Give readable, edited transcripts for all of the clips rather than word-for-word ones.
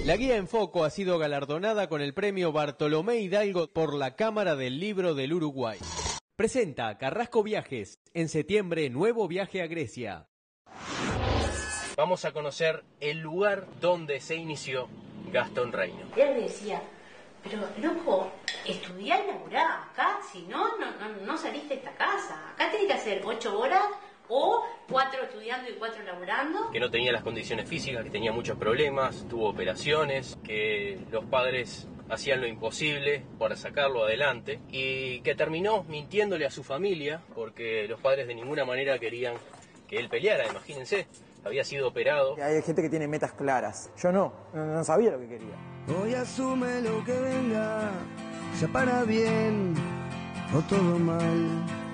La guía En Foco ha sido galardonada con el premio Bartolomé Hidalgo por la Cámara del Libro del Uruguay. Presenta Carrasco Viajes. En septiembre, nuevo viaje a Grecia. Vamos a conocer el lugar donde se inició Gastón Reino. Él decía, pero loco, estudiá y laburá acá, si no saliste de esta casa. Acá tenés que hacer 8 horas o 4 estudiando y 4 laburando. Que no tenía las condiciones físicas, que tenía muchos problemas, tuvo operaciones, que los padres hacían lo imposible para sacarlo adelante y que terminó mintiéndole a su familia porque los padres de ninguna manera querían que él peleara, imagínense. Había sido operado. Hay gente que tiene metas claras. Yo no sabía lo que quería. Hoy asume lo que venga, sea para bien o todo mal.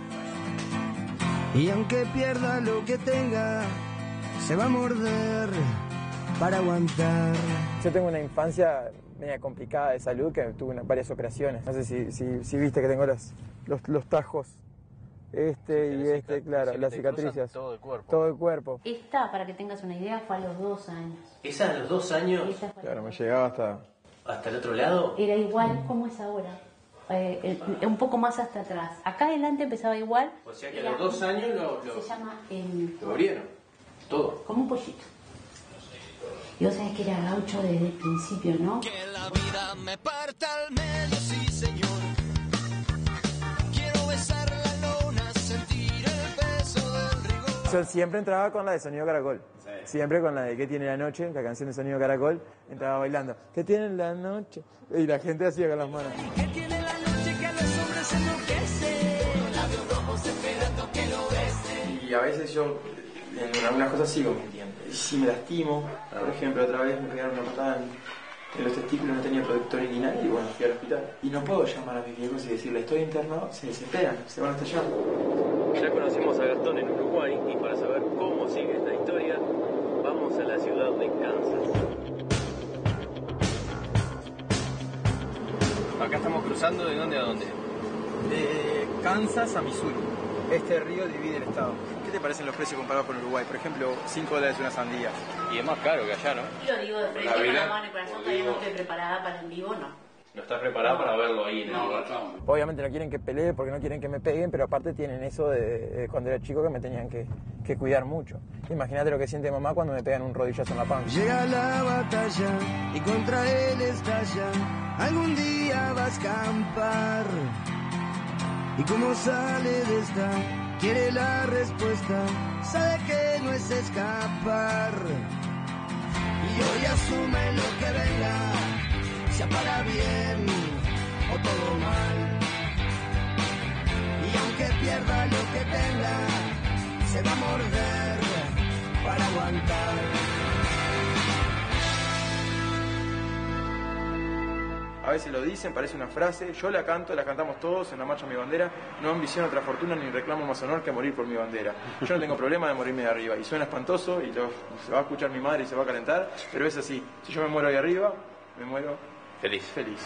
Y aunque pierda lo que tenga, se va a morder para aguantar. Yo tengo una infancia media complicada de salud, que tuve varias operaciones. No sé si viste que tengo los tajos. Claro, las cicatrices. Todo el cuerpo. Todo el cuerpo. Esta, para que tengas una idea, fue a los 2 años. ¿Esa a los 2 años? Claro, me llegaba ¿Hasta el otro lado? Era igual como es ahora. Un poco más hasta atrás. Acá adelante empezaba igual. O sea que a los 2 años se llama lo abrieron. Todo. como un pollito. Y vos sabés que era gaucho desde el principio, ¿no? Que la vida me parta al medio, sí señor. Quiero besar la lona, sentir el peso del rigor. Yo siempre entraba con la de Sonido Caracol. Sí. Siempre con la de ¿Qué tiene la noche? La canción de Sonido Caracol. Entraba bailando. ¿Qué tiene la noche? Y la gente hacía con las manos. ¿Qué tiene la noche que a los hombres enloquece? Labios rojos esperando que lo bese. Y a veces yo en algunas cosas sigo mintiendo. Y si me lastimo, por ejemplo, otra vez me pegaron una patada en los testículos, no tenía protector inguinal y bueno, fui al hospital. Y no puedo llamar a mis viejos y decirle estoy internado, se desesperan, se van a estallar. Ya conocimos a Gastón en Uruguay y para saber cómo sigue esta historia, vamos a la ciudad de Kansas. Acá estamos cruzando ¿de dónde a dónde? De Kansas a Missouri. Este río divide el estado. ¿Qué te parecen los precios comparados con Uruguay? Por ejemplo, $5 una sandía. Y es más caro que allá, ¿no? Y lo digo de frente con la mano en el corazón, todavía no estoy preparada para en vivo, no. ¿No estás preparado para verlo ahí en el lugar? Obviamente no quieren que pelee porque no quieren que me peguen, pero aparte tienen eso de cuando era chico que me tenían que cuidar mucho. Imagínate lo que siente mamá cuando me pegan un rodillazo en la panza. Llega la batalla y contra él estalla. Algún día va a escampar. Y como sale de esta, quiere la respuesta. Sabe que no es escapar. Y hoy asume lo que venga, sea para bien o todo mal. Y aunque pierda lo que tenga, se va a morder para aguantar. A veces lo dicen, parece una frase, yo la canto, la cantamos todos en la marcha Mi Bandera, no ambiciono otra fortuna ni reclamo más honor que morir por mi bandera. Yo no tengo problema de morirme de arriba, y suena espantoso, y se va a escuchar mi madre y se va a calentar, pero es así, si yo me muero ahí arriba, me muero Feliz.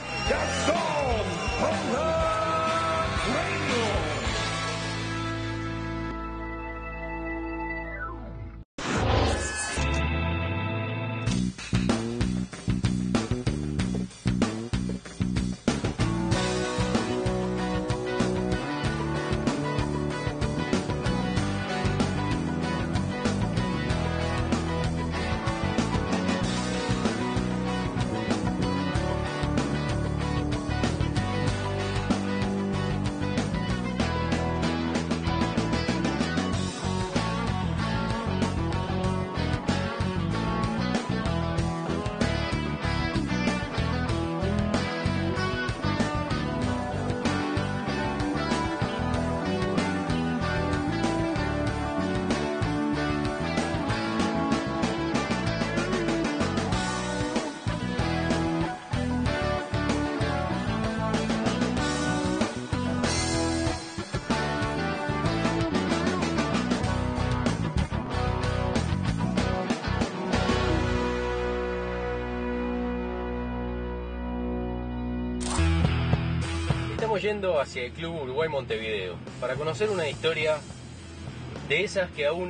Estamos yendo hacia el Club Uruguay Montevideo para conocer una historia de esas que a uno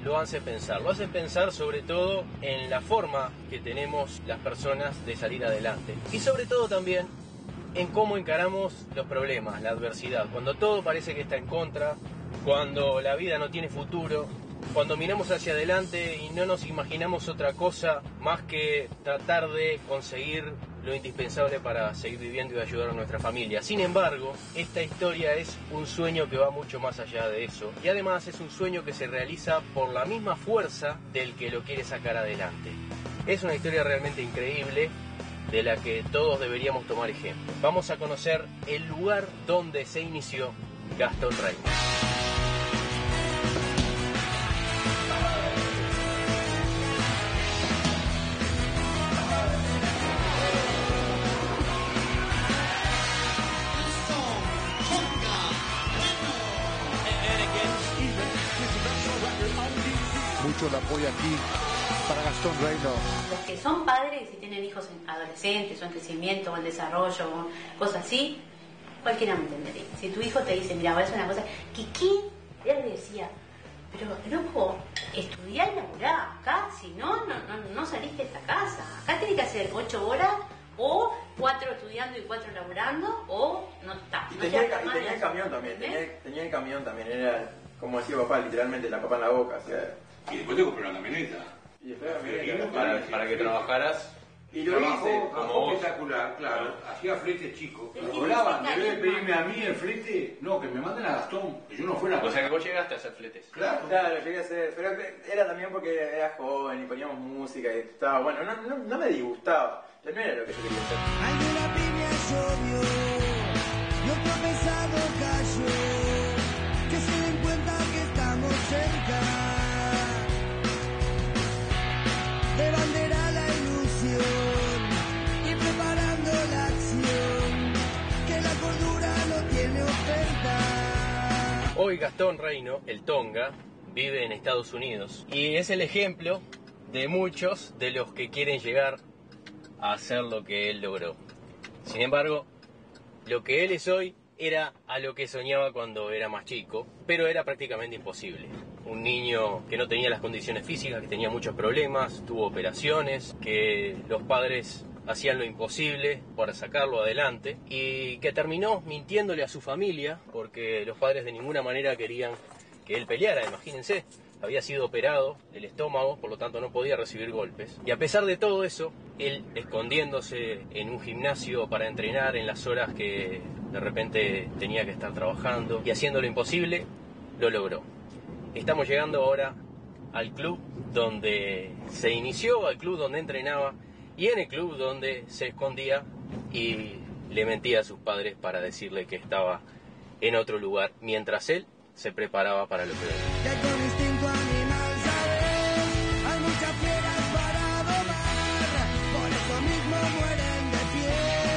lo hacen pensar sobre todo en la forma que tenemos las personas de salir adelante y sobre todo también en cómo encaramos los problemas, la adversidad, cuando todo parece que está en contra, cuando la vida no tiene futuro, cuando miramos hacia adelante y no nos imaginamos otra cosa más que tratar de conseguir lo indispensable para seguir viviendo y ayudar a nuestra familia. Sin embargo, esta historia es un sueño que va mucho más allá de eso y además es un sueño que se realiza por la misma fuerza del que lo quiere sacar adelante. Es una historia realmente increíble de la que todos deberíamos tomar ejemplo. Vamos a conocer el lugar donde se inició Gastón Reino. Mucho el apoyo aquí para Gastón Reino. Los que son padres y tienen hijos adolescentes o en crecimiento o en desarrollo o cosas así, cualquiera me entendería. Si tu hijo te dice, mira, voy a hacer una cosa, Kiki, él le decía, pero loco, estudiá y laburá acá, si no saliste de esta casa. Acá tenés que hacer 8 horas o 4 estudiando y 4 laburando o no está. Y tenía el camión también, tenía el camión también, era como decía papá, literalmente la papa en la boca, o sea. Y después te compré una camioneta. Y después la camioneta. Para que trabajaras. Y lo hice como espectacular, claro. Hacía flete chico. Hablaban, en vez de pedirme a mí el flete, no, que me manden a Gastón, que yo no fuera. O sea que vos llegaste a hacer fletes. Claro, llegué a hacer, pero era también porque era joven y poníamos música y estaba bueno, no me disgustaba, no era lo que yo quería hacer. Al de la piña llovió, y otro pesado cayó, que se den cuenta que estamos cerca, de bandera la ilusión, y preparando la acción, que la cordura no tiene oferta. Hoy Gastón Reino, el Tonga, vive en Estados Unidos y es el ejemplo de muchos de los que quieren llegar a hacer lo que él logró. Sin embargo, lo que él es hoy era a lo que soñaba cuando era más chico, pero era prácticamente imposible. Un niño que no tenía las condiciones físicas, que tenía muchos problemas, tuvo operaciones, que los padres hacían lo imposible para sacarlo adelante y que terminó mintiéndole a su familia porque los padres de ninguna manera querían que él peleara, imagínense. Había sido operado del estómago, por lo tanto no podía recibir golpes. Y a pesar de todo eso, él escondiéndose en un gimnasio para entrenar en las horas que de repente tenía que estar trabajando y haciendo lo imposible, lo logró. Estamos llegando ahora al club donde se inició, al club donde entrenaba y en el club donde se escondía y le mentía a sus padres para decirle que estaba en otro lugar, mientras él se preparaba para lo que venía. Que con instinto animal, ¿sabes? Hay muchas fieras para domar, por eso mismo mueren de pie,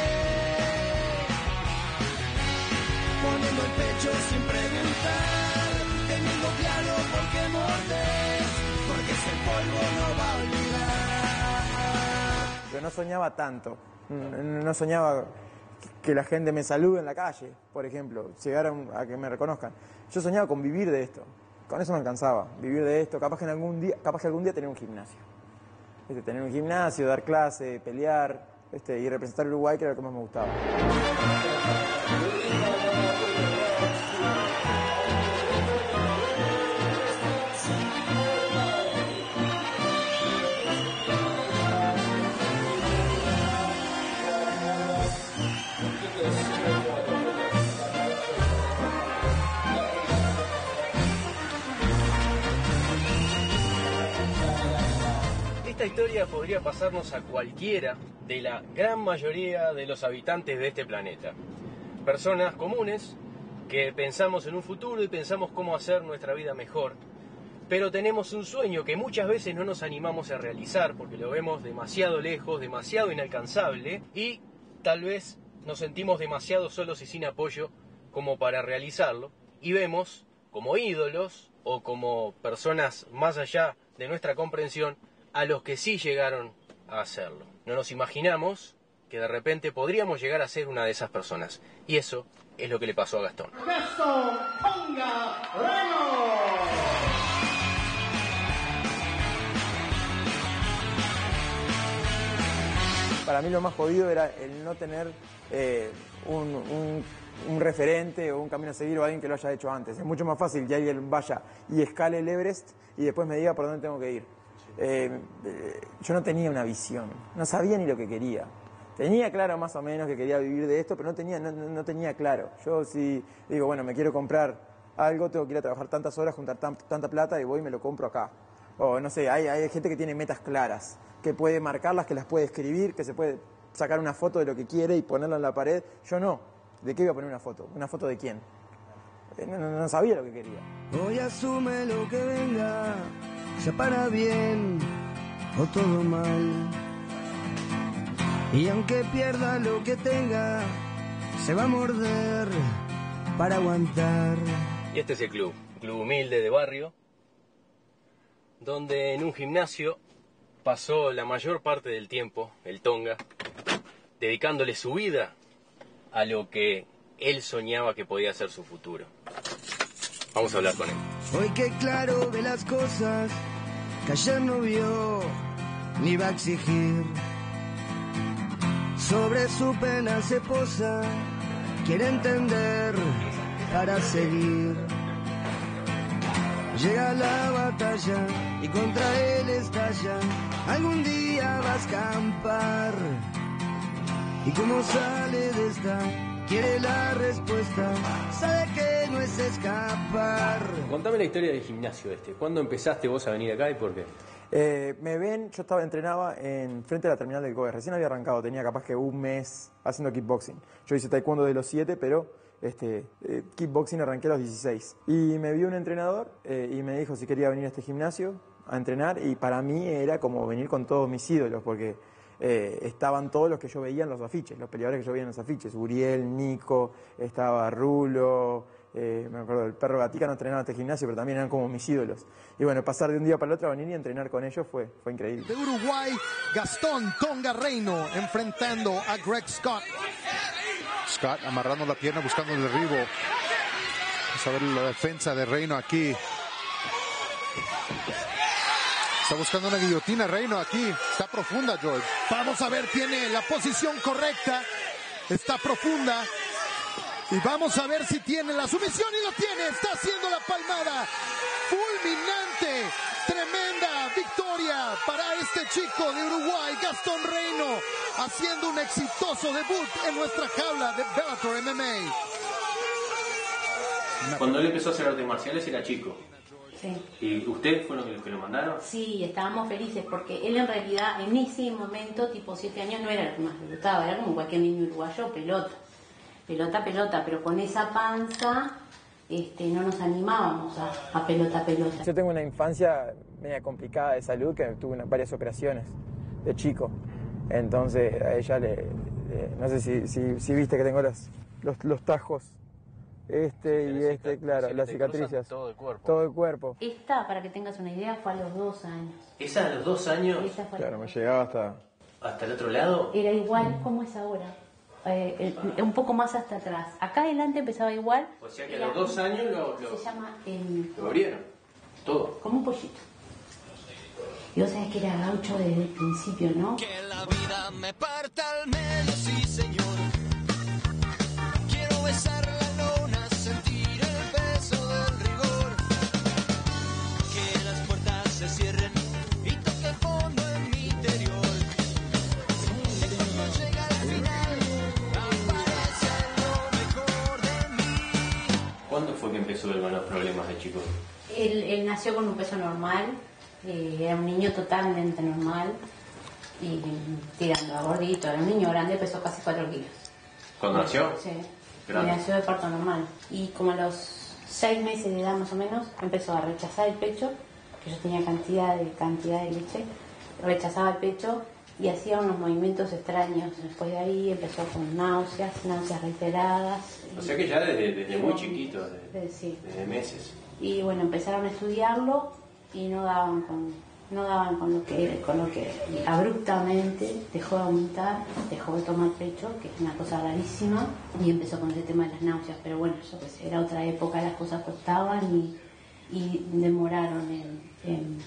poniendo el pecho sin preguntar, teniendo claro por qué mordes, porque ese polvo no va a olvidar. Yo no soñaba tanto, no soñaba que la gente me salude en la calle, por ejemplo, llegar a que me reconozcan. Yo soñaba con vivir de esto, con eso me alcanzaba, vivir de esto, capaz que algún día tener un gimnasio. Tener un gimnasio, dar clase, pelear, y representar a Uruguay, que era lo que más me gustaba. Esta historia podría pasarnos a cualquiera de la gran mayoría de los habitantes de este planeta. Personas comunes que pensamos en un futuro y pensamos cómo hacer nuestra vida mejor, pero tenemos un sueño que muchas veces no nos animamos a realizar porque lo vemos demasiado lejos, demasiado inalcanzable y tal vez nos sentimos demasiado solos y sin apoyo como para realizarlo y vemos como ídolos o como personas más allá de nuestra comprensión a los que sí llegaron a hacerlo. No nos imaginamos que de repente podríamos llegar a ser una de esas personas. Y eso es lo que le pasó a Gastón. Gastón Tonga Reino. para mí lo más jodido era el no tener un referente o un camino a seguir o alguien que lo haya hecho antes. Es mucho más fácil que alguien vaya y escale el Everest y después me diga por dónde tengo que ir. Yo no tenía una visión, no sabía ni lo que quería. Tenía claro más o menos que quería vivir de esto, pero no tenía claro. Yo si digo, bueno, me quiero comprar algo, tengo que ir a trabajar tantas horas, juntar tanta plata y voy y me lo compro acá. O no sé, hay gente que tiene metas claras, que puede marcarlas, que las puede escribir, que se puede sacar una foto de lo que quiere y ponerla en la pared. Yo no. ¿De qué iba a poner una foto? ¿Una foto de quién? No sabía lo que quería. Hoy asume lo que venga, sea para bien o todo mal. Y aunque pierda lo que tenga, se va a morder para aguantar. Y este es el club, un club humilde de barrio, donde en un gimnasio pasó la mayor parte del tiempo el Tonga, dedicándole su vida a lo que él soñaba que podía ser su futuro. Vamos a hablar con él. Hoy que claro ve las cosas que ayer no vio ni va a exigir. Sobre su pena se posa, quiere entender para seguir. Llega la batalla y contra él estalla. Algún día va a escampar. Y como sale de esta, quiere la respuesta. Sabe que no es escapar. Contame la historia del gimnasio este. ¿Cuándo empezaste vos a venir acá y por qué? Yo entrenaba en frente a la terminal del COE. Recién había arrancado, tenía capaz que un mes haciendo kickboxing. Yo hice taekwondo de los 7, pero kickboxing arranqué a los 16. Y me vio un entrenador y me dijo si quería venir a este gimnasio a entrenar. Y para mí era como venir con todos mis ídolos, porque estaban todos los que yo veía en los afiches, los peleadores que yo veía en los afiches. Uriel, Nico, estaba Rulo, me acuerdo del Perro Gatica, no entrenaba en este gimnasio, pero también eran como mis ídolos. Y bueno, pasar de un día para el otro a venir y entrenar con ellos fue increíble. De Uruguay, Gastón Tonga Reino enfrentando a Greg Scott. Scott amarrando la pierna, buscando el derribo. Vamos a ver la defensa de Reino aquí. Está buscando una guillotina Reino aquí. Está profunda, George. Vamos a ver, tiene la posición correcta. Está profunda. Y vamos a ver si tiene la sumisión y lo tiene. Está haciendo la palmada. Fulminante. Tremenda victoria para este chico de Uruguay, Gastón Reino, haciendo un exitoso debut en nuestra jaula de Bellator MMA. Cuando él empezó a hacer artes marciales era chico. Sí. ¿Y ustedes fueron los que lo mandaron? Sí, estábamos felices porque él en realidad en ese momento, tipo 7 años, no era lo que más le gustaba, era como cualquier niño uruguayo, pelota, pero con esa panza no nos animábamos a pelota. Yo tengo una infancia media complicada de salud, que tuve varias operaciones de chico, entonces a ella no sé si viste que tengo los tajos. Claro, las cicatrices. Todo el cuerpo. Todo el cuerpo. Esta, para que tengas una idea, fue a los 2 años. ¿Esa a los 2 años? Esa fue Claro, me llegaba ¿Hasta el otro lado? Era igual como es ahora. Un poco más hasta atrás. Acá adelante empezaba igual. O sea que a los 2 años se llama lo abrieron. Todo. como un pollito. Y vos sabés que era gaucho desde el principio, ¿no? Que la vida me parta al medio, sí señor. Quiero besar la lona, sentir el peso del rigor. Que las puertas se cierren y toque el fondo en mi interior. Que cuando llega al final aparece lo mejor de mí. ¿Cuándo fue que empezó él con los problemas de chico? Él nació con un peso normal, era un niño totalmente normal y tirando a gordito, era un niño grande, pesó casi 4 kilos. ¿Cuándo nació? Sí, Grande. y nació de parto normal. Y como a los 6 meses de edad más o menos, empezó a rechazar el pecho, que yo tenía cantidad de leche, rechazaba el pecho y hacía unos movimientos extraños. Después de ahí empezó con náuseas reiteradas. O sea que ya desde muy chiquito, Sí. desde meses. Y bueno, empezaron a estudiarlo y no daban con lo que abruptamente dejó de aumentar, dejó de tomar pecho, que es una cosa rarísima, y empezó con ese tema de las náuseas. Pero bueno, yo qué sé, era otra época, las cosas costaban y demoraron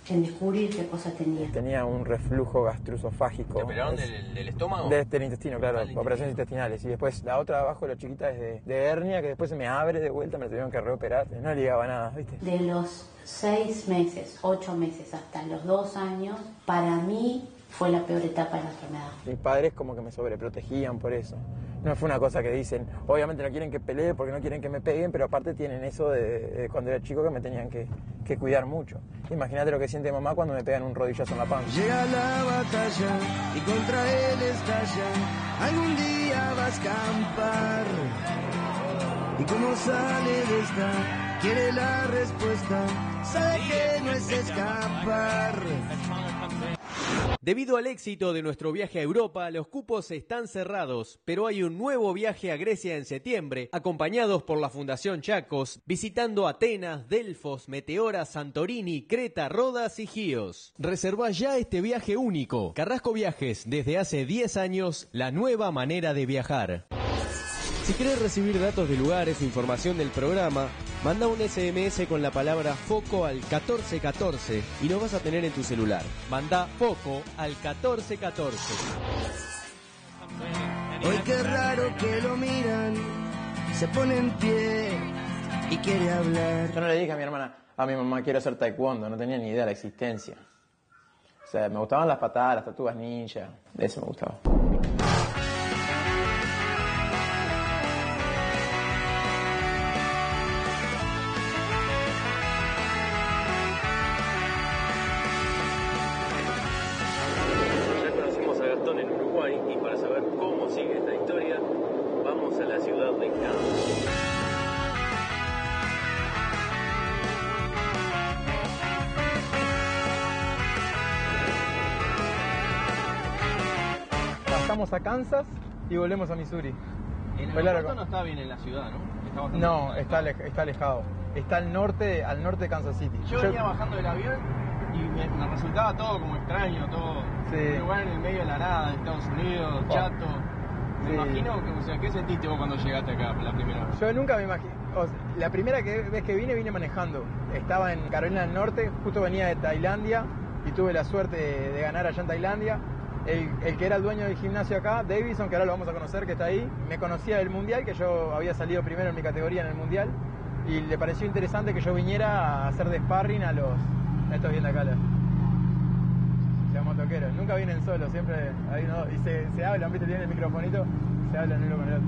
en descubrir qué cosas tenía. Tenía un reflujo gastroesofágico. ¿Te operaron del estómago? Del intestino, claro, operaciones intestinales. Y después la otra de abajo, la chiquita, es de hernia, que después se me abre de vuelta, me la tuvieron que reoperar. No ligaba nada, ¿viste? De los 6 meses, 8 meses hasta los 2 años, para mí fue la peor etapa de la enfermedad. Mis padres como que me sobreprotegían por eso. No fue una cosa que dicen, obviamente no quieren que pelee porque no quieren que me peguen, pero aparte tienen eso de cuando era chico que me tenían que cuidar mucho. Imagínate lo que siente mamá cuando me pegan un rodillazo en la panza. Llega la batalla y contra él estalla. Algún día vas a acampar. Y como sale de esta, quiere la respuesta. Sabe que no es escapar. Debido al éxito de nuestro viaje a Europa, los cupos están cerrados, pero hay un nuevo viaje a Grecia en septiembre, acompañados por la Fundación Chacos, visitando Atenas, Delfos, Meteora, Santorini, Creta, Rodas y Chios. Reserva ya este viaje único. Carrasco Viajes, desde hace 10 años, la nueva manera de viajar. Si querés recibir datos de lugares o información del programa, manda un SMS con la palabra FOCO al 1414 y lo vas a tener en tu celular. Manda FOCO al 1414. Hoy qué raro que lo miran, se pone en pie y quiere hablar. Yo no le dije a mi mamá quiero hacer taekwondo, no tenía ni idea de la existencia. O sea, me gustaban las patadas, las tortugas ninja, de eso me gustaba. En Uruguay, y para saber cómo sigue esta historia, vamos a la ciudad de Cabo. Pasamos a Kansas y volvemos a Missouri. El aeropuerto no está bien en la ciudad, ¿no? No, está alejado. Está al norte de Kansas City. Yo venía bajando del avión y me resultaba todo como extraño, todo un lugar en el medio de la nada, de Estados Unidos, chato. Me imagino que, o sea, ¿qué sentiste vos cuando llegaste acá la primera vez? Yo nunca me imagino, la primera vez que vine manejando. Estaba en Carolina del Norte, justo venía de Tailandia y tuve la suerte de ganar allá en Tailandia. El que era el dueño del gimnasio acá, Davison, que ahora lo vamos a conocer, que está ahí, me conocía del Mundial, que yo había salido primero en mi categoría en el Mundial, y le pareció interesante que yo viniera a hacer de sparring a estos viendo acá, los motoqueros. Nunca vienen solos, siempre hay uno, y se hablan, ¿viste? Tienen el microfonito, se hablan uno con el otro.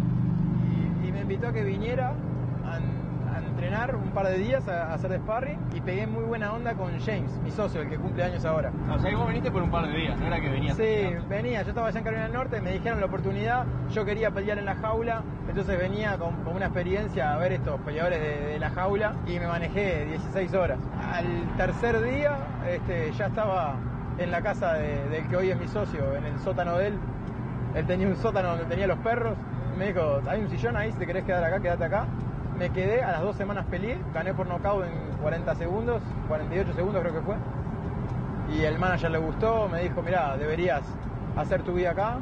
Y me invitó a que viniera a entrenar un par de días a hacer de sparring, y pegué muy buena onda con James, mi socio, el que cumple años ahora. O sea, vos viniste por un par de días, no era que venías. Sí, venía, yo estaba allá en Carolina del Norte, me dijeron la oportunidad, yo quería pelear en la jaula, entonces venía con una experiencia a ver estos peleadores de la jaula, y me manejé 16 horas. Al tercer día ya estaba en la casa del que hoy es mi socio, en el sótano de él. Él tenía un sótano donde tenía los perros, me dijo, hay un sillón ahí, si te querés quedar acá, quédate acá. Me quedé, a las 2 semanas peleé, gané por nocaut en 40 segundos, 48 segundos creo que fue. Y el manager le gustó, me dijo, mirá, deberías hacer tu vida acá.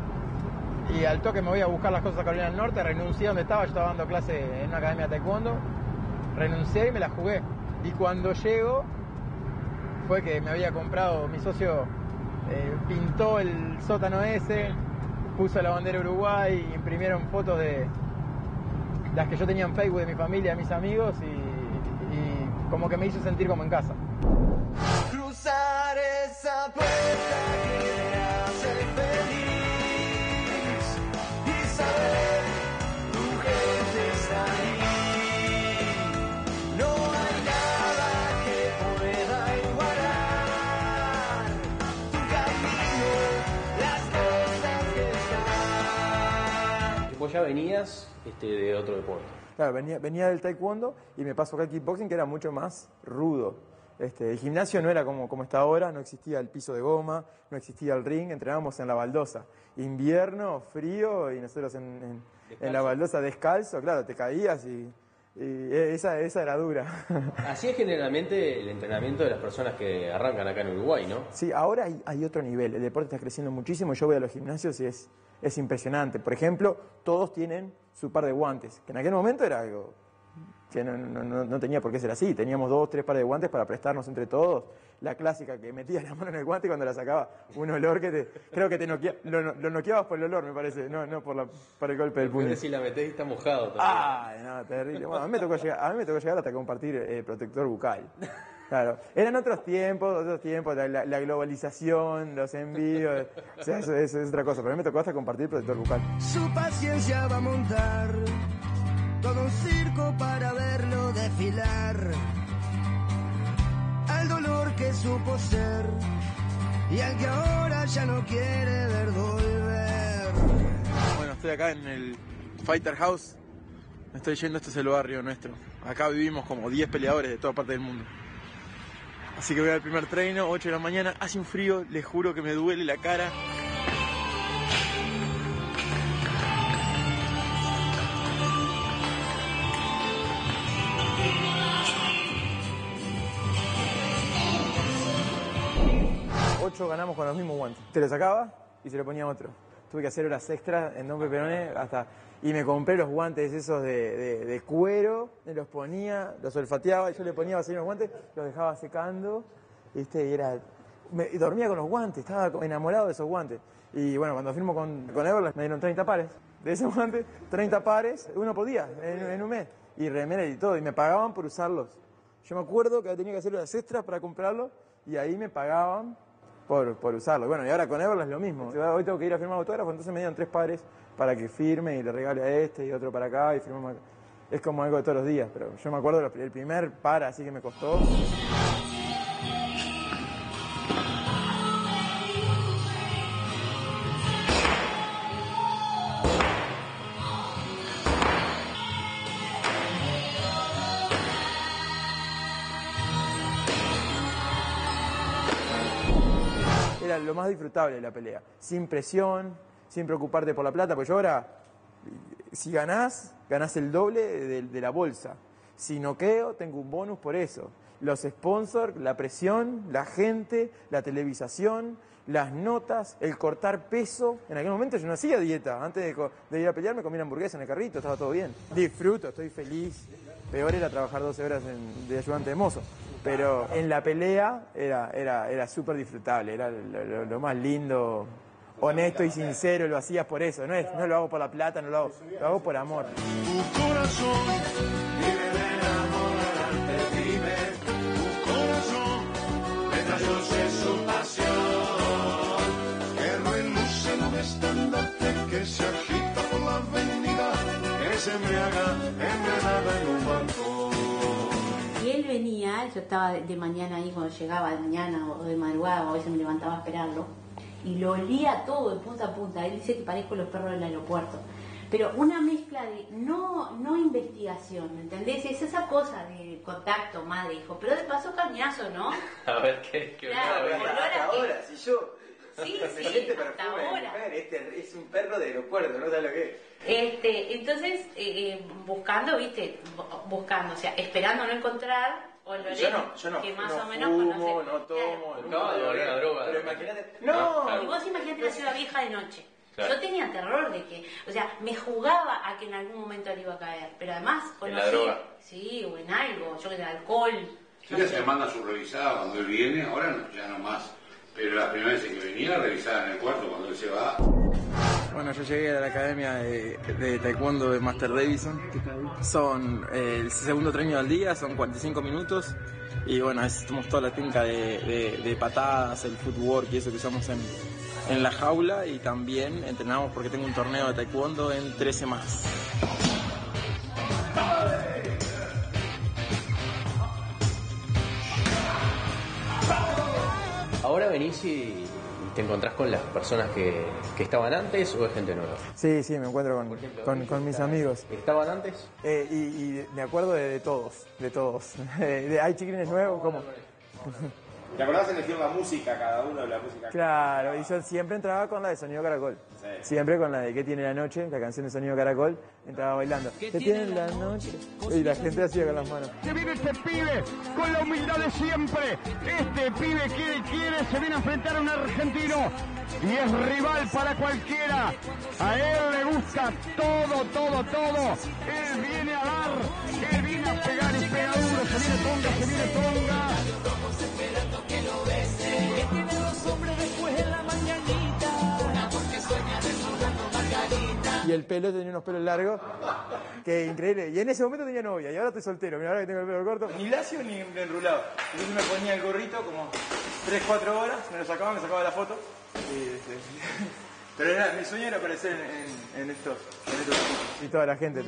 Y al toque me voy a buscar las cosas a Carolina del Norte, renuncié donde estaba, yo estaba dando clase en una academia de taekwondo, renuncié y me la jugué. Y cuando llego, fue que me había comprado, mi socio pintó el sótano ese, puso la bandera Uruguay, imprimieron fotos de las que yo tenía en Facebook de mi familia, de mis amigos, y como que me hizo sentir como en casa. Cruzar esa puerta que me hace feliz y saber tu gente está ahí. No hay nada que pueda igualar tu camino, las cosas que están. Vos ya venías de otro deporte. Claro, venía del taekwondo y me pasó acá al kickboxing, que era mucho más rudo. El gimnasio no era como está ahora, no existía el piso de goma, no existía el ring, entrenábamos en la baldosa. Invierno, frío, y nosotros en la baldosa descalzo, claro, te caías y esa era dura. Así es generalmente el entrenamiento de las personas que arrancan acá en Uruguay, ¿no? Sí, ahora hay otro nivel, el deporte está creciendo muchísimo, yo voy a los gimnasios y es impresionante. Por ejemplo, todos tienen su par de guantes, que en aquel momento era algo que no tenía por qué ser así. Teníamos 2 o 3 pares de guantes para prestarnos entre todos. la clásica que metías la mano en el guante y cuando la sacaba, un olor que creo que te lo noqueabas por el olor, me parece, no por el golpe del puño. Si la metés y está mojado también. Ay, no, terrible. Bueno, a mí me tocó llegar hasta compartir protector bucal. Claro, eran otros tiempos, la globalización, los envíos, o sea, eso es otra cosa, pero a mí me tocó hasta compartir protector bucal. Su paciencia va a montar todo un circo para verlo desfilar, al dolor que supo ser y al que ahora ya no quiere ver volver. Bueno, estoy acá en el Fighter House, me estoy yendo, este es el barrio nuestro. Acá vivimos como 10 peleadores de toda parte del mundo. Así que voy al primer treino, 8 de la mañana, hace un frío, les juro que me duele la cara. Ganamos con los mismos guantes. Te lo sacaba y se lo ponía otro. Tuve que hacer horas extras en Don Peperone y me compré los guantes esos de cuero, me los ponía, los olfateaba y yo le ponía vaselina los guantes, los dejaba secando, ¿viste? Y dormía con los guantes, estaba enamorado de esos guantes. Y bueno, cuando firmo con Everlast me dieron 30 pares de esos guantes, 30 pares, uno por día, en un mes. Y remera y todo, y me pagaban por usarlos. Yo me acuerdo que tenía que hacer horas extras para comprarlos y ahí me pagaban por usarlo. Bueno, y ahora con Everlast es lo mismo. Hoy tengo que ir a firmar autógrafo, entonces me dieron 3 pares para que firme y le regale a este y otro para acá y firmamos acá. Es como algo de todos los días, pero yo me acuerdo el primer par así que me costó. Era lo más disfrutable de la pelea, sin presión, sin preocuparte por la plata, porque yo ahora, si ganás el doble de la bolsa. Si noqueo, tengo un bonus por eso. Los sponsors, la presión, la gente, la televisación, las notas, el cortar peso. En aquel momento yo no hacía dieta, antes de ir a pelear me comía una hamburguesa en el carrito, estaba todo bien. Disfruto, estoy feliz. Peor era trabajar 12 horas de ayudante de mozo. Pero en la pelea era súper disfrutable, era lo más lindo, honesto y sincero, lo hacías por eso, no lo hago por la plata, lo hago por amor. Tu corazón vive de enamorarte, vive. Tu corazón, detrás de su pasión. Que reluce en un estandarte que se agita por la avenida, que se embriaga enredada en un balcón. Y él venía, yo estaba de mañana ahí cuando llegaba, de mañana o de madrugada, o a veces me levantaba a esperarlo, y lo olía todo de punta a punta. Él dice que parezco los perros del aeropuerto. Pero una mezcla de no investigación, ¿me entendés? Es esa cosa de contacto madre-hijo, pero de paso cañazo, ¿no? A ver qué claro, hasta ahora, si yo... Sí, hasta ahora. Este es un perro de aeropuerto, no sabes lo que es. Entonces, buscando, o sea, esperando no encontrar olores yo no, que más no o menos fumo, conoce. no tomo, No, de olor a droga. Pero imagínate, no. Y vos imaginate la Ciudad Vieja de noche. Claro. Yo tenía terror de que, o sea, me jugaba a que en algún momento le iba a caer, pero además ¿En la droga? Sí, o en algo, yo que sé, alcohol. Sí, se manda su revisada cuando él viene, ahora no, ya no más. Pero las primeras veces que venía, revisada en el cuarto cuando él se va. Bueno, yo llegué a la academia de taekwondo de Master Davison. Son el segundo treino al día, son 45 minutos. Y bueno, hacemos toda la técnica de patadas, el footwork y eso que usamos en la jaula. Y también entrenamos porque tengo un torneo de taekwondo en 3 semanas. Ahora venís y te encontrás con las personas que estaban antes o es gente nueva. Sí, me encuentro con mis amigos. ¿Estaban antes? Y me acuerdo de todos. Hay chiquilines nuevos, ¿cómo? ¿Te acordás de elegir la música, cada uno de la música? Claro, y yo siempre entraba con la de Sonido Caracol. Sí. Siempre con la de ¿Qué tiene la noche? La canción de Sonido Caracol. Entraba bailando. ¿Qué tiene la noche? Y la gente hacía con las manos. Se viene este pibe con la humildad de siempre. Este pibe quiere, se viene a enfrentar a un argentino y es rival para cualquiera. A él le gusta todo. Él viene a dar, él viene a pegar y pega duro. Se viene Tonga. esperando que lo bese. Que tiene dos hombres después en la mañanita. Una porque sueña desnudando margarita. Y el pelo, tenía unos pelos largos, que increíble. Y en ese momento tenía novia, y ahora estoy soltero. Mira, ahora que tengo el pelo corto. Ni lacio ni enrulado. Entonces me ponía el gorrito como 3-4 horas, me lo sacaba, me sacaba la foto. Pero mi sueño era aparecer en estos. Y toda la gente.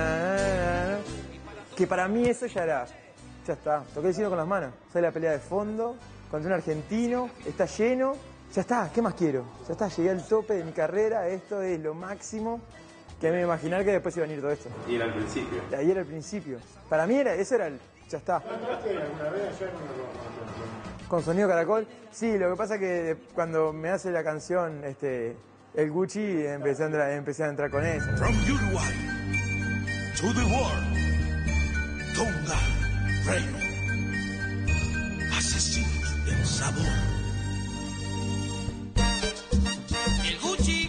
Que para mí eso ya está. Toqué el cielo con las manos. Sale la pelea de fondo contra un argentino, está lleno. Ya está, ¿qué más quiero? Ya está, llegué al tope de mi carrera, esto es lo máximo. Que me imaginar que después iba a venir todo esto. Y era el principio. Y ahí era el principio. Para mí eso era el... Ya está. ¿Alguna vez allá ¿Con sonido caracol? Sí, lo que pasa es que cuando me hace la canción el Gucci, empecé a entrar con eso. From Uruguay to the world, Tonga Reino, asesinos del sabor. El Gucci.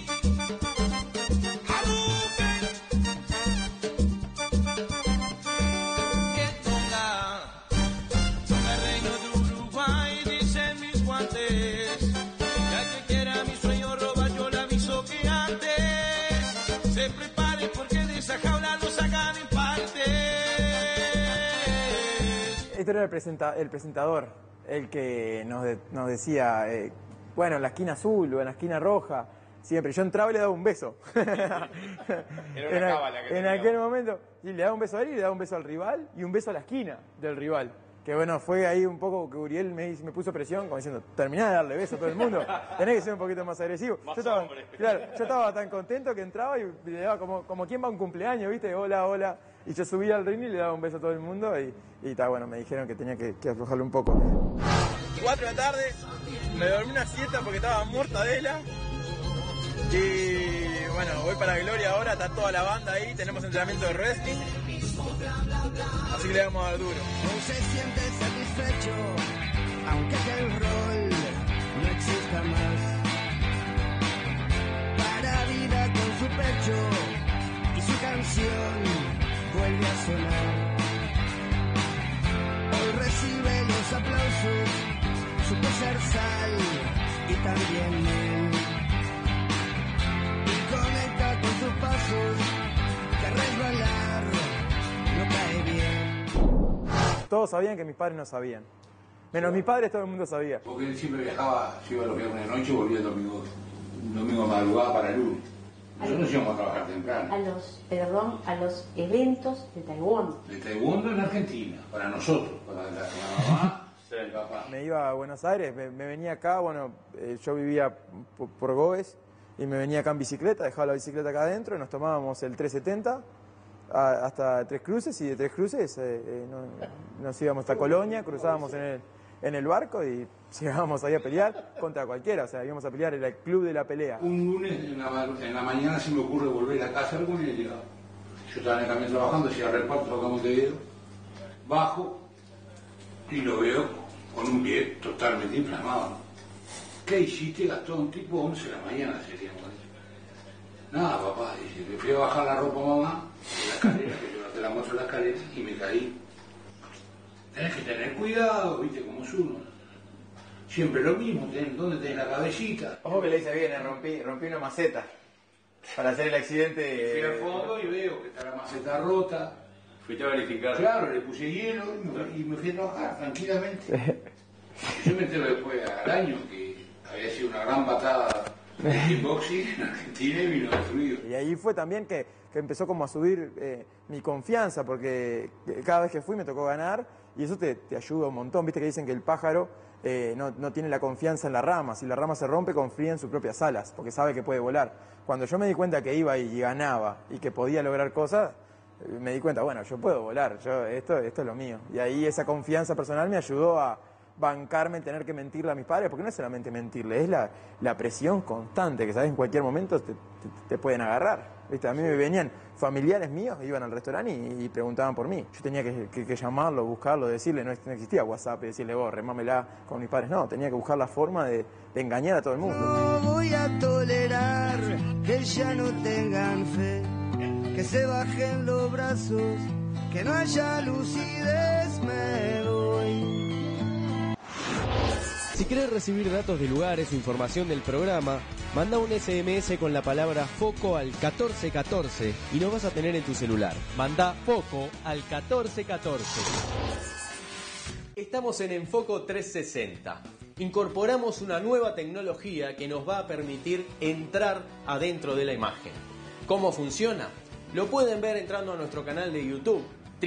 Esto era el presentador, el que nos decía, bueno, en la esquina azul o en la esquina roja, siempre. Yo entraba y le daba un beso. Era una cábala que en aquel momento, y le daba un beso a él y le daba un beso al rival y un beso a la esquina del rival. Que bueno, fue ahí un poco que Uriel me puso presión, como diciendo, terminá de darle beso a todo el mundo, tenés que ser un poquito más agresivo. Yo estaba tan contento que entraba y le daba como quien va a un cumpleaños, ¿viste? Hola, hola. Y yo subía al ring y le daba un beso a todo el mundo y bueno, me dijeron que tenía que aflojarle un poco. 4 de la tarde, me dormí una siesta porque estaba mortadela. Y bueno, voy para Gloria ahora, está toda la banda ahí, tenemos entrenamiento de wrestling. Así que le vamos a dar duro. No se siente satisfecho, aunque aquel rol no exista más. Para vida con su pecho y su canción vuelve a sonar. Hoy recibe los aplausos, supo ser sal y también miel. Y conecta con sus pasos, que resbalar no cae bien. Todos sabían que mis padres no sabían. Menos mis padres, todo el mundo sabía. Porque él siempre viajaba, se iba los viernes de noche y volvía el domingo madrugada para el lunes. Nosotros íbamos a trabajar temprano. A los eventos de Taekwondo. De Taekwondo en Argentina, para nosotros, para la mamá, el papá. Me iba a Buenos Aires, me venía acá, bueno, yo vivía por Goes y me venía acá en bicicleta, dejaba la bicicleta acá adentro y nos tomábamos el 370 hasta Tres Cruces y de Tres Cruces nos íbamos hasta Colonia, cruzábamos en el barco y llegábamos ahí a pelear contra cualquiera, o sea, íbamos a pelear, era el club de la pelea. Un lunes en la mañana se me ocurre volver a casa algún día llegado. Yo estaba en el camión trabajando, hacía reparto, tocamos de dedo, bajo y lo veo con un pie totalmente inflamado. ¿Qué hiciste, Gastón? Tipo 11 de la mañana seríamos. Nada, papá, dice, me fui a bajar la ropa mamá de la escalera, que yo te la muestro en la escalera y me caí. Tenés que tener cuidado, viste cómo es uno. Siempre lo mismo, ¿dónde tenés la cabecita? Ojo que le hice bien, rompí una maceta para hacer el accidente. Fui al fondo y veo que está la maceta rota. Fuiste a verificar. Claro, le puse hielo y me fui a trabajar tranquilamente. Yo me entero después al año que había sido una gran patada de kickboxing en Argentina y vino destruido. Y ahí fue también que empezó como a subir mi confianza, porque cada vez que fui me tocó ganar y eso te ayuda un montón. Viste que dicen que el pájaro no tiene la confianza en la rama. Si la rama se rompe, confía en sus propias alas, porque sabe que puede volar. Cuando yo me di cuenta que iba y ganaba y que podía lograr cosas, me di cuenta, bueno, yo puedo volar, esto es lo mío. Y ahí esa confianza personal me ayudó a bancarme en tener que mentirle a mis padres, porque no es solamente mentirle, es la presión constante, que sabes en cualquier momento te pueden agarrar. ¿Viste? A mí me venían familiares míos, iban al restaurante y preguntaban por mí. Yo tenía que llamarlo, buscarlo, decirle, no existía WhatsApp y decirle, vos, remámela con mis padres. No, tenía que buscar la forma de engañar a todo el mundo. No voy a tolerar que ya no tengan fe, que se bajen los brazos, que no haya lucidez, me voy. Si querés recibir datos de lugares o información del programa, manda un SMS con la palabra FOCO al 1414 y nos vas a tener en tu celular. Manda FOCO al 1414. Estamos en Enfoco 360. Incorporamos una nueva tecnología que nos va a permitir entrar adentro de la imagen. ¿Cómo funciona? Lo pueden ver entrando a nuestro canal de YouTube,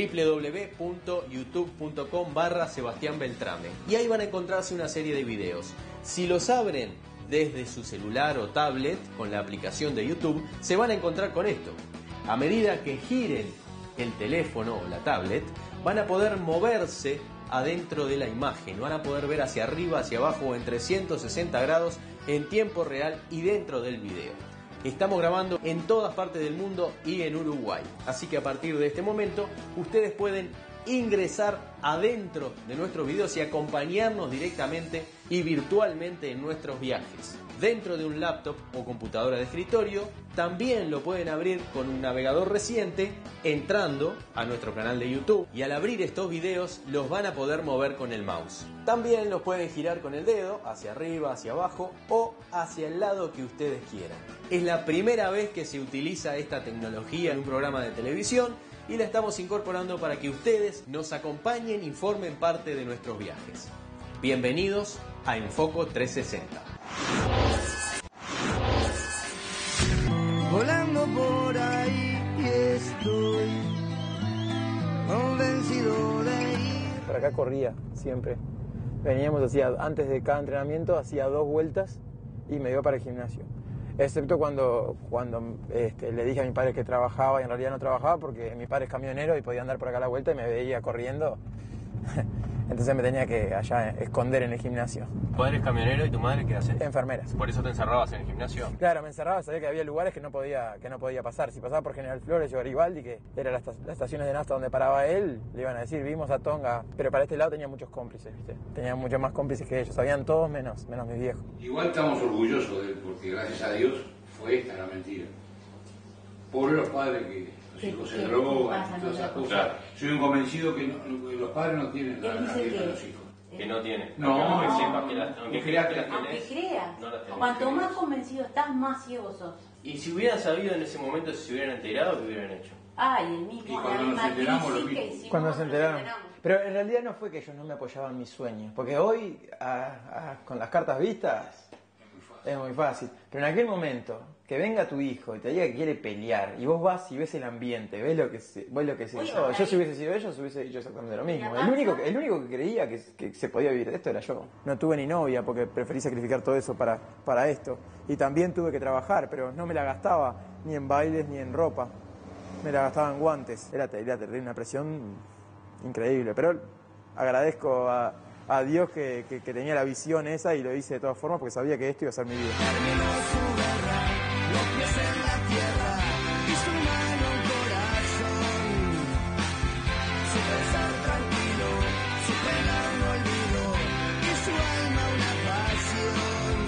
www.youtube.com/Sebastián Beltrame, y ahí van a encontrarse una serie de videos. Si los abren desde su celular o tablet con la aplicación de YouTube, se van a encontrar con esto. A medida que giren el teléfono o la tablet, van a poder moverse adentro de la imagen, van a poder ver hacia arriba, hacia abajo o en 360 grados en tiempo real y dentro del video. Estamos grabando en todas partes del mundo y en Uruguay, así que a partir de este momento ustedes pueden ingresar adentro de nuestros videos y acompañarnos directamente y virtualmente en nuestros viajes. Dentro de un laptop o computadora de escritorio, también lo pueden abrir con un navegador reciente entrando a nuestro canal de YouTube, y al abrir estos videos los van a poder mover con el mouse. También los pueden girar con el dedo hacia arriba, hacia abajo o hacia el lado que ustedes quieran. Es la primera vez que se utiliza esta tecnología en un programa de televisión y la estamos incorporando para que ustedes nos acompañen y formen parte de nuestros viajes. Bienvenidos a Enfoco 360. Volando por ahí estoy convencido de ir. Por acá corría siempre. Veníamos, antes de cada entrenamiento, hacía 2 vueltas y me iba para el gimnasio. Excepto cuando le dije a mi padre que trabajaba y en realidad no trabajaba porque mi padre es camionero y podía andar por acá a la vuelta y me veía corriendo. Entonces me tenía que allá esconder en el gimnasio. ¿Tu padre es camionero y tu madre qué hace? Enfermeras. ¿Por eso te encerrabas en el gimnasio? Claro, me encerraba, sabía que había lugares que no podía pasar. Si pasaba por General Flores o Garibaldi, que eran las estaciones de nafta donde paraba él, le iban a decir, vimos a Tonga. Pero para este lado tenía muchos cómplices, ¿viste? Tenía muchos más cómplices que ellos. Sabían todos menos mis viejos. Igual estamos orgullosos de él, porque gracias a Dios fue esta la mentira. Por los padres que los hijos se drogan y todas esas cosas. Soy un convencido que los padres no tienen la vida de los hijos. Que no tiene. No, aunque creas que las Aunque tenés, creas, no las tenés. cuanto más convencido estás, más ciego sos. Y si hubieran sabido en ese momento, si se hubieran enterado, ¿qué hubieran hecho? Ay, el mismo, Y cuando la nos misma enteramos, crisis lo que mismo. hicimos Cuando se enteraron. enteramos. Pero en realidad no fue que ellos no me apoyaban en mis sueños. Porque hoy, con las cartas vistas, es muy fácil. Pero en aquel momento, que venga tu hijo y te diga que quiere pelear, y vos vas y ves el ambiente, ves lo que es yo si hubiese sido ellos, hubiese dicho exactamente lo mismo. El único que creía que se podía vivir de esto era yo. No tuve ni novia porque preferí sacrificar todo eso para esto. Y también tuve que trabajar, pero no me la gastaba ni en bailes ni en ropa. Me la gastaba en guantes. Era terrible, una presión increíble. Pero agradezco a Dios que tenía la visión esa y lo hice de todas formas porque sabía que esto iba a ser mi vida. Terminó su guerra, los pies en la tierra y su mano en corazón. Su pensar tranquilo, su pena un olvido y su alma una pasión.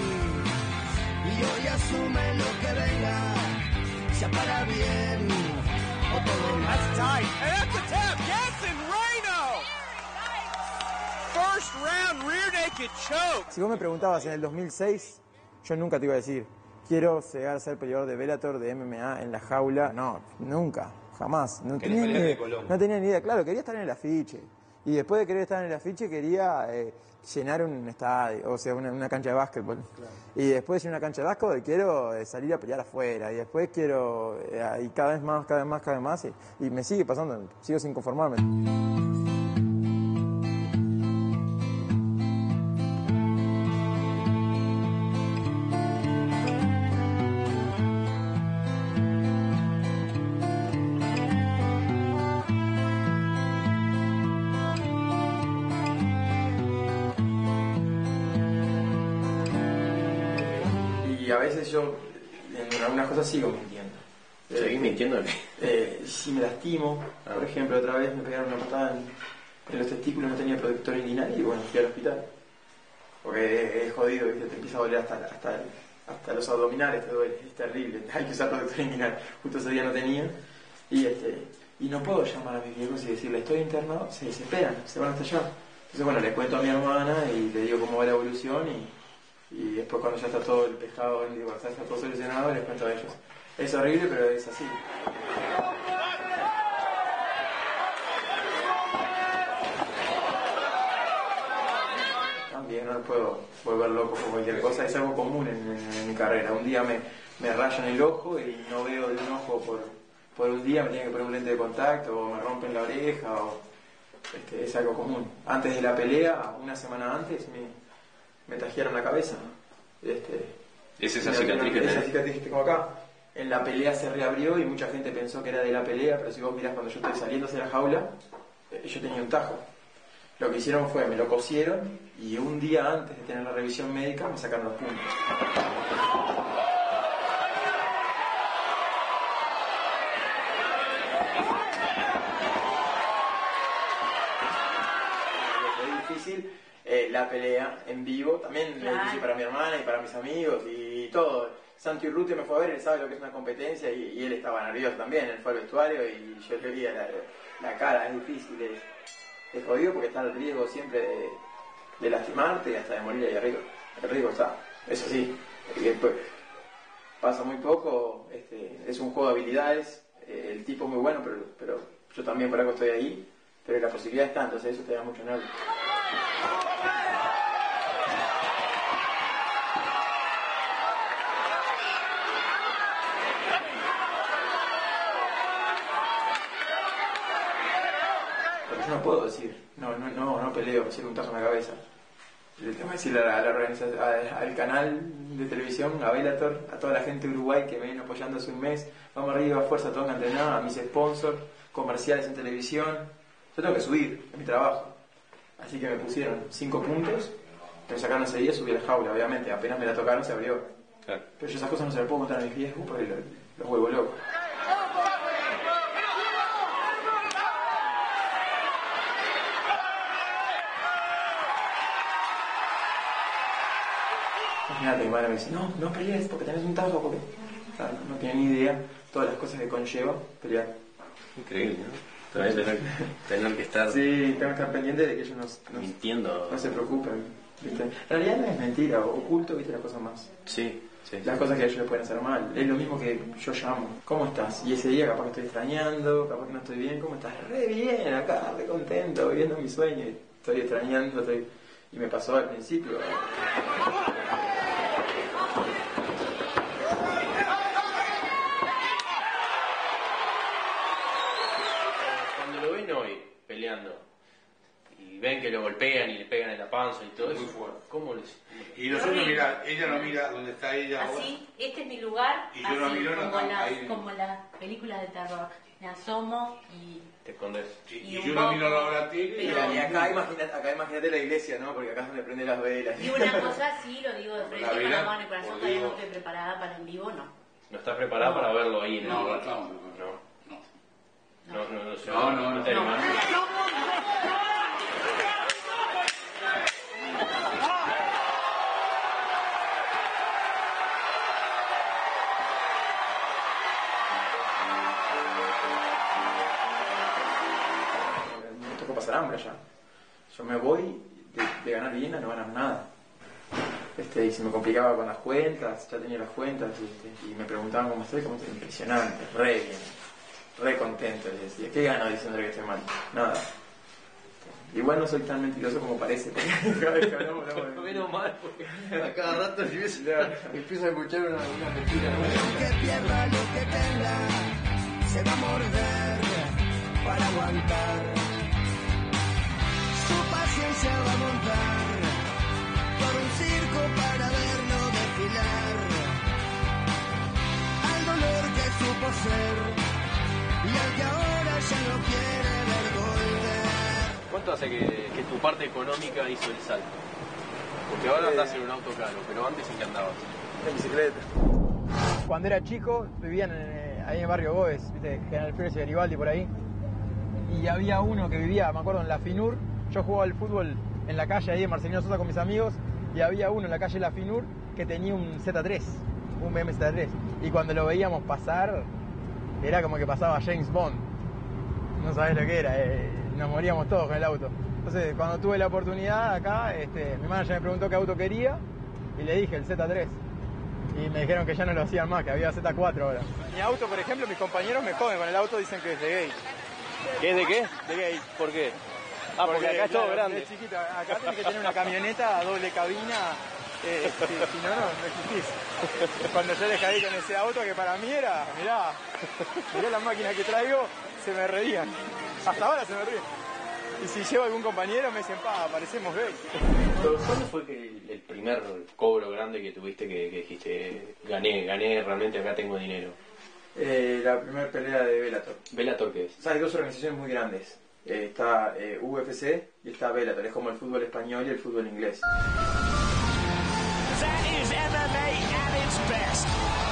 Y hoy asume lo que venga, sea para bien o todo mal. That's tight. And that's a tap. Gaston Reno. First round rear naked choke. Si vos me preguntabas en el 2006, yo nunca te iba a decir, quiero llegar a ser peleador de Bellator, de MMA en la jaula. No, nunca, jamás. No tenía ni idea. Claro, quería estar en el afiche. Y después de querer estar en el afiche, quería llenar un estadio, o sea, una cancha de básquetbol. Claro. Y después de llenar una cancha de básquetbol, quiero salir a pelear afuera. Y después quiero, y cada vez más. Y me sigue pasando, sigo sin conformarme. Y a veces yo en algunas cosas sigo mintiendo. ¿Seguís mintiendo? Si me lastimo, por ejemplo, otra vez me pegaron una patada en los testículos, no tenía protector inguinal y bueno, fui al hospital. Porque es jodido, ¿viste? Te empieza a doler hasta los abdominales, te duele, es terrible, hay que usar protector inguinal. Justo ese día no tenía y no puedo llamar a mis viejos y decirle estoy internado, se desesperan, se van hasta allá. Entonces, bueno, le cuento a mi hermana y le digo cómo va la evolución y después cuando ya está todo el pescado, digo, está todo solucionado, les cuento a ellos. Es horrible, pero es así. También no lo puedo volver loco por cualquier cosa, es algo común en mi carrera. Un día me rayan el ojo y no veo de un ojo por un día, me tienen que poner un lente de contacto o me rompen la oreja o... es algo común. Antes de la pelea, una semana antes, me tajearon la cabeza. ¿Es esa cicatriz que tenés? Esa cicatriz que tengo acá. En la pelea se reabrió y mucha gente pensó que era de la pelea, pero si vos mirás cuando yo estoy saliendo hacia la jaula, yo tenía un tajo. Lo que hicieron fue, me lo cosieron y un día antes de tener la revisión médica me sacaron los puntos. Difícil la pelea en vivo, también es difícil para mi hermana y para mis amigos y todo. Santi Urrutia me fue a ver, él sabe lo que es una competencia y él estaba nervioso también, él fue al vestuario y yo le veía la cara, es difícil, es jodido porque está el riesgo siempre de lastimarte y hasta de morir ahí arriba. El riesgo está, eso sí, y después pasa muy poco, es un juego de habilidades, el tipo es muy bueno, pero yo también por algo estoy ahí, pero la posibilidad está, entonces eso te da mucho nervio. Pero yo no puedo decir, no peleo, hacer un tajo en la cabeza. Le tengo que decirle a la organización, al canal de televisión, a Bellator, a toda la gente de Uruguay que me viene apoyando hace un mes, vamos arriba, fuerza, toca entrenar, a mis sponsors, comerciales en televisión. Yo tengo que subir, es mi trabajo. Así que me pusieron 5 puntos, me sacaron ese día, subí a la jaula, obviamente, apenas me la tocaron se abrió. Claro. Pero yo esas cosas no se las puedo contar a mis viejos porque los vuelvo locos. Imagínate, mi madre me dice, no pelees porque tenés un tajo, porque no tiene ni idea todas las cosas que conlleva pelear. Increíble, ¿no? Tener que estar... Sí, tengo que estar pendiente de que ellos mintiendo. No se preocupen, ¿viste? En realidad no es mentira, oculto, ¿viste? Las cosas más. Sí. Las cosas que a ellos les pueden hacer mal. Es lo mismo que yo llamo. ¿Cómo estás? Y ese día capaz que estoy extrañando, capaz que no estoy bien. ¿Cómo estás? Re bien, acá, re contento, viviendo mi sueño. Y estoy extrañando, y me pasó al principio. Peleando y ven que lo golpean y le pegan en la panza y todo eso. Muy fuerte. ¿Cómo les...? Y nosotros mirá, ella no mira donde está ella ahora. Así, este es mi lugar, Y yo así, no miro como las películas de terror. Me asomo y... Te escondes. Y yo no miro ahora a ti. Y acá imagínate la iglesia, ¿no? Porque acá se me prenden las velas. Y una cosa así, lo digo de frente, La con vida, la mano y corazón, todavía no estoy preparada para en vivo, no. ¿No estás preparada para verlo ahí en el lugar? No te animás. Me tocó pasar hambre ya. Yo me voy de ganar bien a no ganar nada. Y se me complicaba con las cuentas, ya tenía las cuentas, y me preguntaban cómo estoy, impresionante, re bien, re contento, les decía, ¿qué gano diciéndole que estoy mal? Nada. Igual no soy tan mentiroso como parece, porque cada vez que hablamos de... Menos mal, porque a cada rato empiezo a escuchar una mentira. Aunque pierda lo que tenga, se va a morder para aguantar. Su paciencia va a montar por un circo para verlo desfilar. Al dolor que supo ser y al que ahora ya no quiere ver volver. ¿Cuánto hace que tu parte económica hizo el salto? Porque ahora andás en un auto caro, pero antes en qué andabas. En bicicleta. Cuando era chico vivían ahí en el barrio Goes, ¿viste? General Pérez y Garibaldi por ahí. Y había uno que vivía, me acuerdo, en la Finur. Yo jugaba al fútbol en la calle ahí en Marcelino Sosa con mis amigos. Y había uno en la calle La Finur que tenía un Z3, un BMW Z3. Y cuando lo veíamos pasar, era como que pasaba James Bond. No sabés lo que era, nos moríamos todos con el auto. Entonces, cuando tuve la oportunidad acá, mi manager me preguntó qué auto quería y le dije el Z3. Y me dijeron que ya no lo hacían más, que había Z4 ahora. Mi auto, por ejemplo, mis compañeros me joden con el auto, dicen que es de gay. ¿Qué es de qué? De gay. ¿Por qué? Porque acá es todo claro, grande. Es chiquito. Acá tenés que tener una camioneta, doble cabina, si no, no existís. Cuando yo les caí con ese auto, que para mí era, mirá la máquina que traigo, se me reían. Hasta ahora se me ríen. Y si llevo algún compañero me dicen, parecemos gay. ¿Cuándo fue el primer cobro grande que tuviste que dijiste, gané, realmente acá tengo dinero? La primera pelea de Bellator. ¿Bellator qué es? O sea, hay dos organizaciones muy grandes. Está UFC y está Bellator. Es como el fútbol español y el fútbol inglés. That is MMA at its best.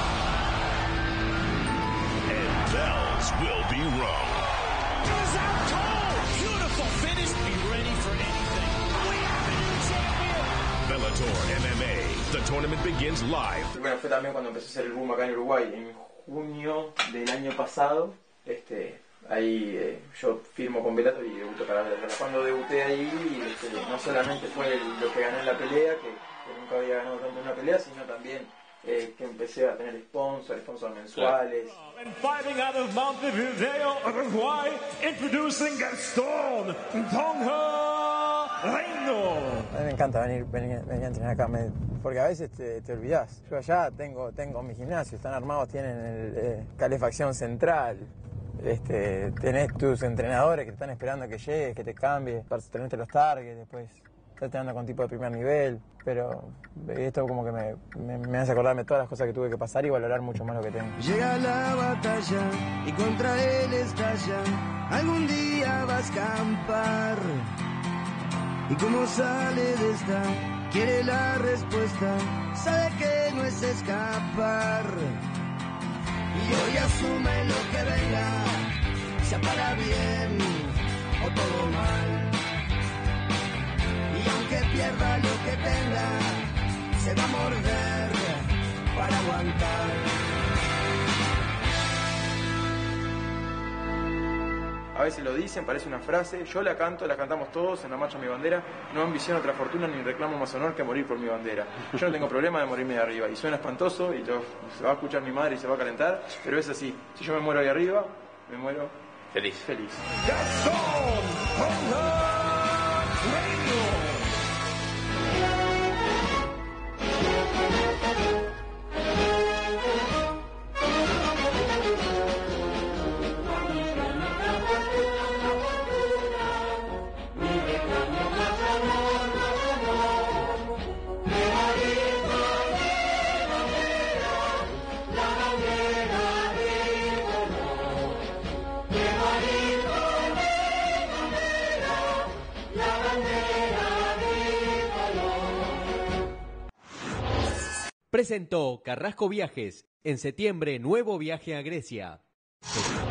And bells will be rung. Goes out cold. Beautiful finish. Be ready for anything. We have a new champion. Bellator MMA. The tournament begins live. Bueno, fue también cuando empezó a hacer el boom acá en Uruguay. En junio del año pasado, ahí yo firmo con Bellator y debuto para Bellator. Cuando debuté ahí, no solamente fue lo que gané en la pelea, que nunca había ganado tanto en una pelea, sino también que empecé a tener sponsors mensuales. And fighting out of Montevideo, Uruguay, introducing Gastón Tonga Reino. A mí me encanta venir a entrenar acá, porque a veces te olvidás. Yo allá tengo mi gimnasio, están armados, tienen calefacción central. Tenés tus entrenadores que te están esperando que llegues, que te cambies, para tenerte los targets, después estás entrenando con tipo de primer nivel, pero esto como que me hace acordarme de todas las cosas que tuve que pasar y valorar mucho más lo que tengo. Llega la batalla y contra él estalla, algún día va a escampar. Y como sale de esta, quiere la respuesta, sabe que no es escapar. Y hoy asume lo que venga, sea para bien o todo mal. Y aunque pierda lo que tenga, se va a morder para aguantar. A veces lo dicen, parece una frase, yo la canto, la cantamos todos en la marcha Mi Bandera, no ambiciono otra fortuna ni reclamo más honor que morir por mi bandera. Yo no tengo problema de morirme de arriba, y suena espantoso, y se va a escuchar mi madre y se va a calentar, pero es así, si yo me muero ahí arriba, me muero feliz. Gastón Tonga Reino. Presentó Carrasco Viajes. En septiembre, nuevo viaje a Grecia.